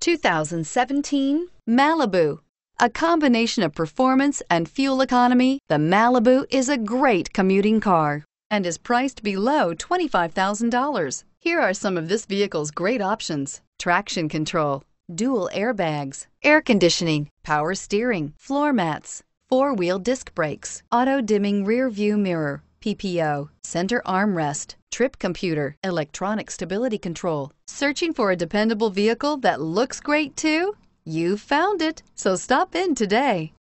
2017 Malibu. A combination of performance and fuel economy, the Malibu is a great commuting car and is priced below $25,000. Here are some of this vehicle's great options: traction control, dual airbags, air conditioning, power steering, floor mats, four-wheel disc brakes, auto-dimming rear view mirror, PPO, center armrest, trip computer, electronic stability control. Searching for a dependable vehicle that looks great too? You found it, so stop in today.